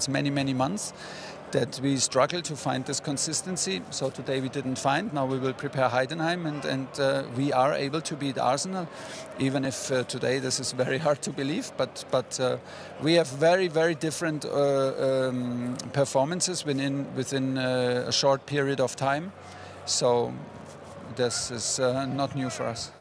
since many months, that we struggle to find this consistency. So today we didn't find. Now we will prepare Heidenheim, and we are able to beat Arsenal, even if today this is very hard to believe. But we have very different performances within a short period of time. So this is not new for us.